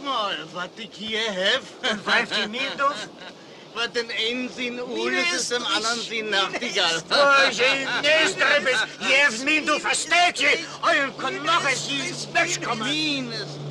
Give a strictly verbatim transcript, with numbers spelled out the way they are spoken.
mal, was ich hier hef. Und pfeift die Mieldorf? Was den einen Sinn Ulis ist, dem anderen Sinn Nachtigall. Oh, je nästere bis, je hef Mieldorf a Stekje, euren kon noch es je Spösch kommen. Mines